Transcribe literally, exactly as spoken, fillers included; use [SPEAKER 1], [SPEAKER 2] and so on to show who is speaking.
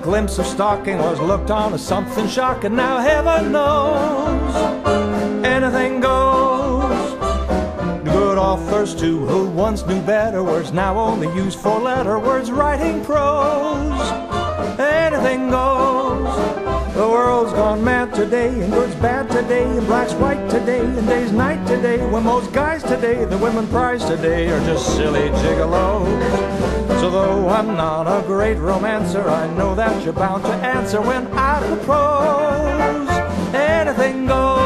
[SPEAKER 1] glimpse of stalking was looked on as something shocking. Now heaven knows anything goes. Good authors too, who once knew better words, now only use four-letter words writing prose. Anything goes. The world's gone mad today, and good's bad today, and black's white today, and day's night today. When most guys today, the women prize today, are just silly gigolos. So though I'm not a great romancer, I know that you're bound to answer when I propose. Anything goes.